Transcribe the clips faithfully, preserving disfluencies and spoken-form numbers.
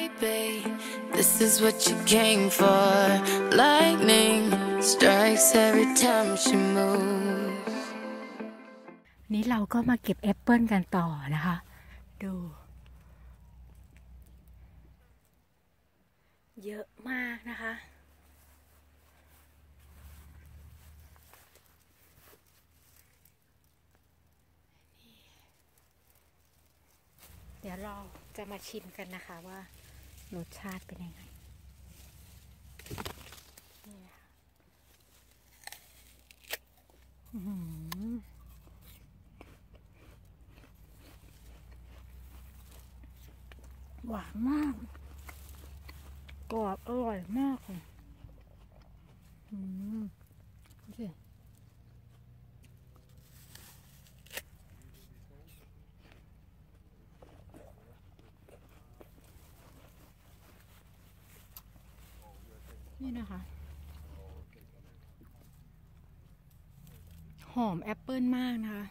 baby this is what you came for lightning strikes every time she moves นี้เราก็มาเก็บแอปเปิลกันต่อนะคะดูเยอะมากนะคะเดี๋ยวเราจะมาชิมกันนะคะว่ารสชาติเป็นยังไงนี่นะคะหวานมากกรอบอร่อยมากเลยอืมโอเคนี่นะคะหอมแอปเปิลมากนะคะ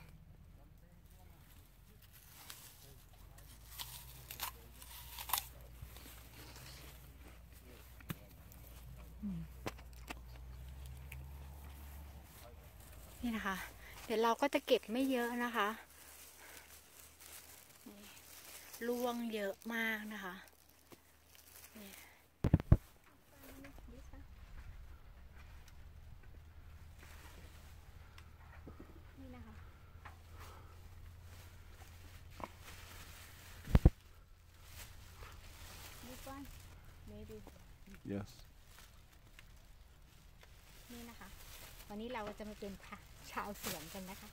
นี่นะคะเดี๋ยวเราก็จะเก็บไม่เยอะนะคะร่วงเยอะมากนะคะนี่นะคะThis one maybe Yes นี่นะคะวันนี้เราจะมาเป็นชาวสวนกันนะคะ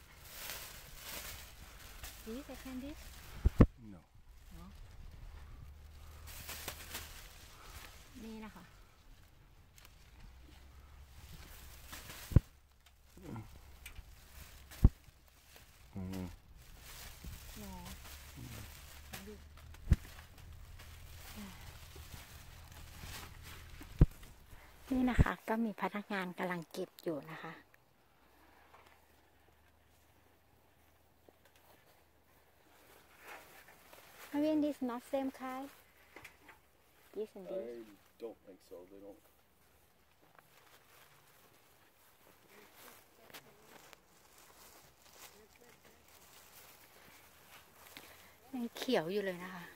This I can this No นี่นะคะอืมเนาะนี่นะคะก็มีพนักงานกำลังเก็บอยู่นะคะI mean this not same kind this and this I don't think so they don't ยังเขียวอยู่เลยนะคะ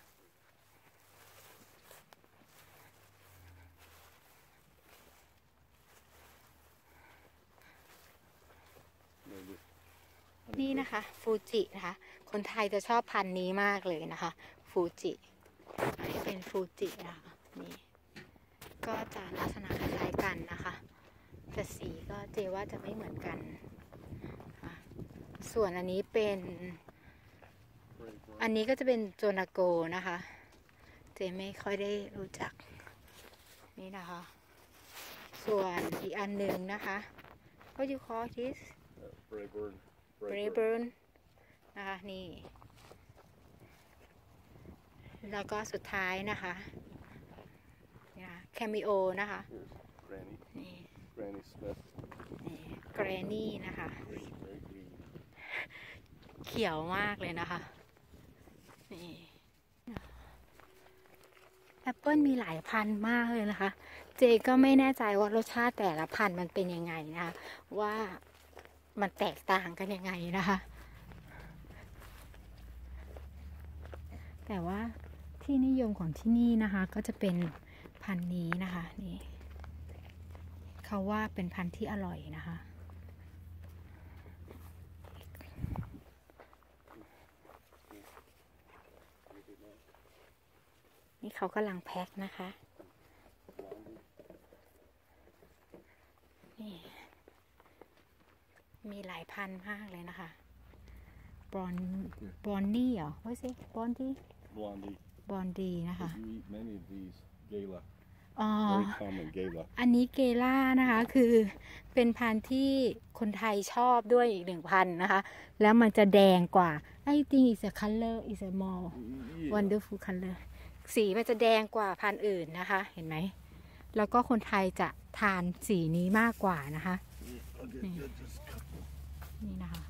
นี่นะคะฟูจินะคะคนไทยจะชอบพันธุ์นี้มากเลยนะคะฟูจิเป็นฟูจินะคะนี่ก็จะลักษณะคล้ายๆกันนะคะแต่สีก็เจว่าจะไม่เหมือนกันส่วนอันนี้เป็นอันนี้ก็จะเป็นโจนาโกนะคะเจไม่ค่อยได้รู้จักนี่นะคะส่วนอีกอันหนึ่งนะคะ What you call this Brayburn Brayburn นะคะนี่แล้วก็สุดท้ายนะคะแคมิโอนะคะ Granny นี่ Granny Smith นี่ Granny นะคะเขียวมากเลยนะคะนี่แอปเปิลมีหลายพันธุ์มากเลยนะคะเจก็ไม่แน่ใจว่ารสชาติแต่ละพันธุ์มันเป็นยังไงนะคะว่ามันแตกต่างกันยังไงนะคะแต่ว่าที่นิยมของที่นี่นะคะก็จะเป็นพันธุ์นี้นะคะนี่เขาว่าเป็นพันธุ์ที่อร่อยนะคะนี่เขากำลังแพ็คนะคะนี่มีหลายพันมากเลยนะคะบรอนบรอนนี่เหรอว่าสิบรอนดี้ Blondie บรอนดี้นะคะ you eat many of these Gala อ๋อ very common Gala อันนี้เกล่านะคะคือเป็นพันธุ์ที่คนไทยชอบด้วยอีกหนึ่งพันธุ์นะคะแล้วมันจะแดงกว่า I think it's a color is a more wonderful color สีมันจะแดงกว่าพันธุ์อื่นนะคะเห็นไหมแล้วก็คนไทยจะทานสีนี้มากกว่านะคะนี่นี่นะคะ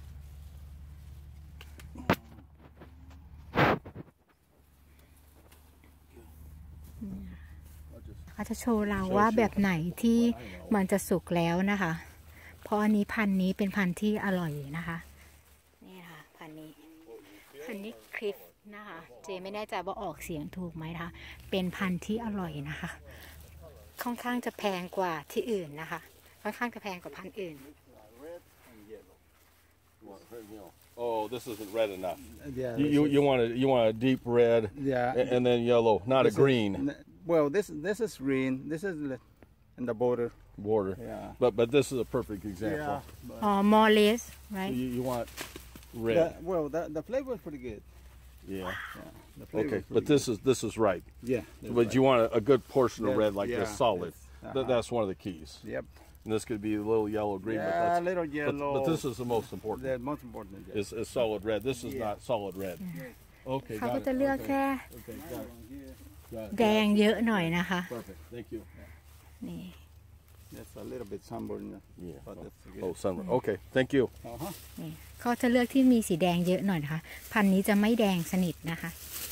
เขาจะโชว์เราว่าแบบไหนที่มันจะสุกแล้วนะคะ เพราะอันนี้พันธุ์นี้เป็นพันธุ์ที่อร่อยนะคะนี่ค่ะพันธุ์นี้พันธุ์นี้คลิฟนะคะเจไม่แน่ใจว่าออกเสียงถูกไหมนะคะเป็นพันธุ์ที่อร่อยนะคะค่อนข้างจะแพงกว่าที่อื่นนะคะค่อนข้างจะแพงกว่าพันธุ์อื่น Oh, this isn't red enough. Yeah. You you, you want a you want a deep red. Yeah. a- And then yellow, not a This is- green n- well, this this is green. This is li- in the border. border. Yeah. But but this is a perfect example. but- อ๋อ more less right You, you want the- red. well, the the flavor is pretty good. Yeah. Yeah. The flavor Okay. is But pretty this is this is right. good. Yeah. that's But right. you want a, a good portion of Yeah, red like this, yeah, solid. yes. Th- Uh-huh. that's one of the keys. Yep. And this could be a little yellow green, but Yeah, that's a little but, yellow. but this is the most important. the most important. Yeah. Is, is solid red. This is Yeah. not solid red. Okay. เขา got ก็ it. จะเลือก Okay. แค่ Okay. Got it. Got it. แดงเยอะหน่อยนะคะ Perfect. Thank you. นี่ That's a little bit sunburn. Yeah. But Oh, that's good. oh, sunburn. Okay. Thank you. Uh-huh. นี่เขาจะเลือกที่มีสีแดงเยอะหน่อยนะคะ พันธุ์นี้จะไม่แดงสนิทนะคะ Oh,